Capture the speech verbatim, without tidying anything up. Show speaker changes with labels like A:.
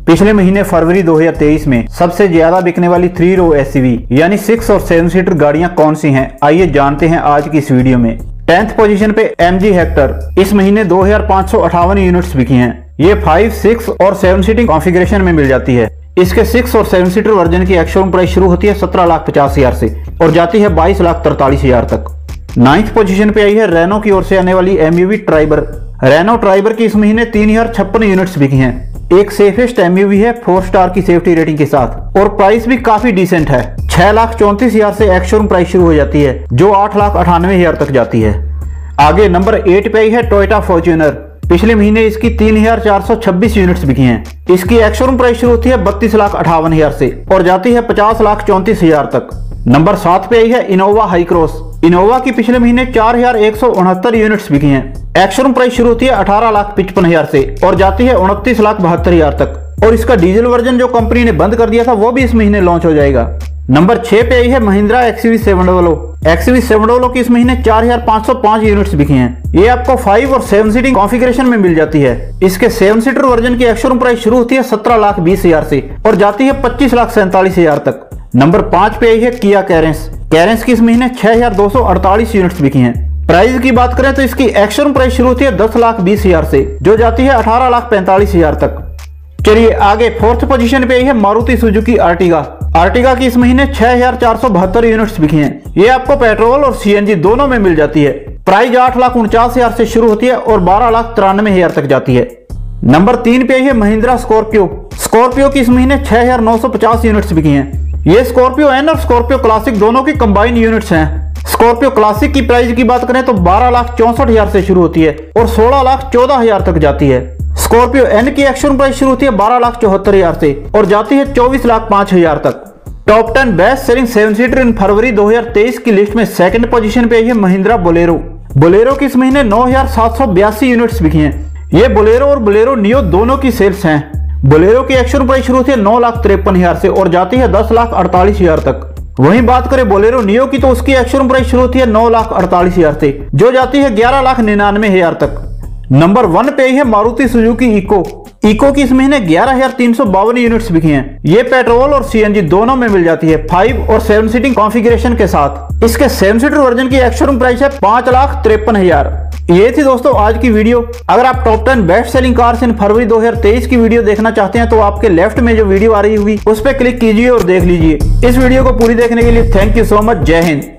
A: पिछले महीने फरवरी दो हज़ार तेईस में सबसे ज्यादा बिकने वाली थ्री रो एसयूवी यानी सिक्स और सेवन सीटर गाड़ियां कौन सी हैं, आइए जानते हैं आज की इस वीडियो में। टेंथ पोजीशन पे एमजी हेक्टर। इस महीने दो हज़ार पाँच सौ अट्ठावन यूनिट्स बिकी हैं। ये फाइव, सिक्स और सेवन सीटिंग कॉन्फ़िगरेशन में मिल जाती है। इसके सिक्स और सेवन सीटर वर्जन की एक्स-शोरूम प्राइस शुरू होती है सत्रह लाख पचास हजार से और जाती है बाईस लाख तरतालीस हजार तक। नाइन्थ पोजीशन पे आई है रेनो की ओर से आने वाली एमयूवी ट्राइबर। रेनो ट्राइबर की इस महीने तीन हजार छप्पन यूनिट्स बिकी हैं। एक सेफेस्ट एमयूवी है फोर स्टार की सेफ्टी रेटिंग के साथ और प्राइस भी काफी डिसेंट है। छह लाख चौंतीस हजार से एक्स-शोरूम प्राइस शुरू हो जाती है जो आठ लाख अठानवे हजार तक जाती है। आगे नंबर एट पे आई है टोयोटा फॉर्च्यूनर। पिछले महीने इसकी तीन हजार चार सौ छब्बीस यूनिट्स बिकी हैं। इसकी एक्स-शोरूम प्राइस शुरू होती है बत्तीस लाख अठावन हजार से और जाती है पचास लाख चौंतीस हजार तक। नंबर सात पे आई है इनोवा हाई क्रॉस। इनोवा की पिछले महीने चार हजार एक सौ उनहत्तर यूनिट्स बिकी हैं। एक्स-शोरूम प्राइस शुरू होती है अठारह लाख पचपन हजार से और जाती है उनतीस लाख बहत्तर हजार तक और इसका डीजल वर्जन जो कंपनी ने बंद कर दिया था वो भी इस महीने लॉन्च हो जाएगा। नंबर छह पे आई है Mahindra XUV seven double XUV seven double की इस महीने चार हजार पाँच सौ पाँच यूनिट्स बिकी हैं। ये आपको फाइव और सेवन सीटिंग कॉन्फ़िगरेशन में मिल जाती है। इसके सेवन सीटर वर्जन की एक्स-शोरूम प्राइस शुरू होती है सत्रह लाख बीस हजार से और जाती है पच्चीस लाख सैंतालीस हजार तक। नंबर पांच पे आई है किया कैरेंस। कैरेंस की इस महीने छह हजार दो सौ अड़तालीस यूनिट्स बिकी हैं। प्राइस की बात करें तो इसकी एक्स-शोरूम प्राइस शुरू होती है दस लाख बीस हजार से जो जाती है अठारह लाख पैंतालीस हजार तक। चलिए आगे फोर्थ पोजीशन पे आई है मारुति सुजुकी आर्टिगा। आर्टिगा की इस महीने छह हजार चार सौ बहत्तर यूनिट्स बिकी हैं। ये आपको पेट्रोल और सीएनजी दोनों में मिल जाती है। प्राइस आठ लाख उनचास हजार से शुरू होती है और बारह लाख तिरानवे हजार तक जाती है। नंबर तीन पे आई है महिंद्रा स्कॉर्पियो। स्कॉर्पियो की इस महीने छह हजार नौ सौ पचास यूनिट्स बिकी हैं। ये स्कॉर्पियो एन और स्कॉर्पियो क्लासिक दोनों की कंबाइन यूनिट्स हैं। स्कॉर्पियो क्लासिक की प्राइस की बात करें तो बारह लाख चौसठ हजार से शुरू होती है और सोलह लाख चौदह हजार तक जाती है। स्कॉर्पियो एन की एक्स-शोरूम प्राइस शुरू होती है बारह लाख चौहत्तर हजार से और जाती है चौबीस लाख पांच हजार तक। Top ten best selling seven seater in फरवरी दो हज़ार तेईस की लिस्ट में सेकंड पोजीशन पे आई है महिंद्रा बोलेरो। बोलेरो की इस महीने नौ हजार सात सौ बयासी यूनिट्स बिकी हैं। ये बोलेरो और बोलेरो नियो दोनों की सेल्स हैं। बोलेरो की एक्स-शोरूम प्राइस शुरू होती है नौ लाख तिरपन हजार से और जाती है दस लाख अड़तालीस हजार तक। वहीं बात करें बोलेरो नियो की तो उसकी एक्स-शोरूम प्राइस शुरू होती है नौ लाख अड़तालीस हजार से जो जाती है ग्यारह लाख निन्यानवे हजार तक। नंबर वन पे है मारुति सुजुकी इको। इको की इस महीने ग्यारह हजार तीन सौ बावन यूनिट्स बिकी हैं। ये पेट्रोल और सीएनजी दोनों में मिल जाती है फाइव और सेवन सीटिंग कॉन्फ़िगरेशन के साथ। इसके सेवन सीटर वर्जन की एक्स-शोरूम प्राइस है पांच लाख तिरपन हजार। ये थी दोस्तों आज की वीडियो। अगर आप top ten best selling cars in फरवरी दो हज़ार तेईस की वीडियो देखना चाहते हैं तो आपके लेफ्ट में जो वीडियो आ रही होगी उस पर क्लिक कीजिए और देख लीजिए। इस वीडियो को पूरी देखने के लिए थैंक यू सो मच। जय हिंद।